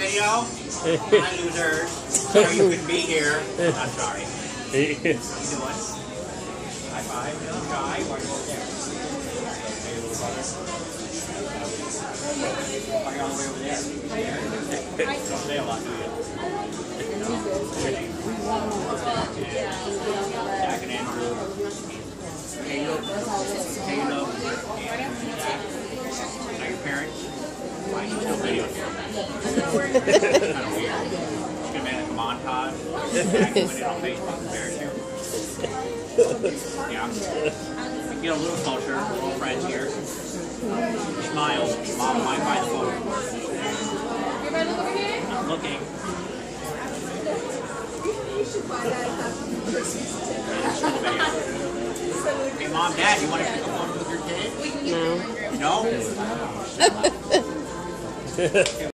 video? Hi, losers. Sorry you couldn't be here. I'm sorry. How you doing? High five. Little guy. Why are you over there? Hey, little brother. Why are you all the way over there? Don't say a lot, do you? No? Jack and Andrew. Caleb. Caleb. And Jack. Are your parents? Why are you still videoing? That's kind of weird. She's going to make like a montage. Jack put it on Facebook and embarrass you. Yeah. Get a little closer. Little friends here. Smile. Mom might buy the photo. I'm looking. Hey, Mom, Dad, you want to take a photo with your kid? No. No?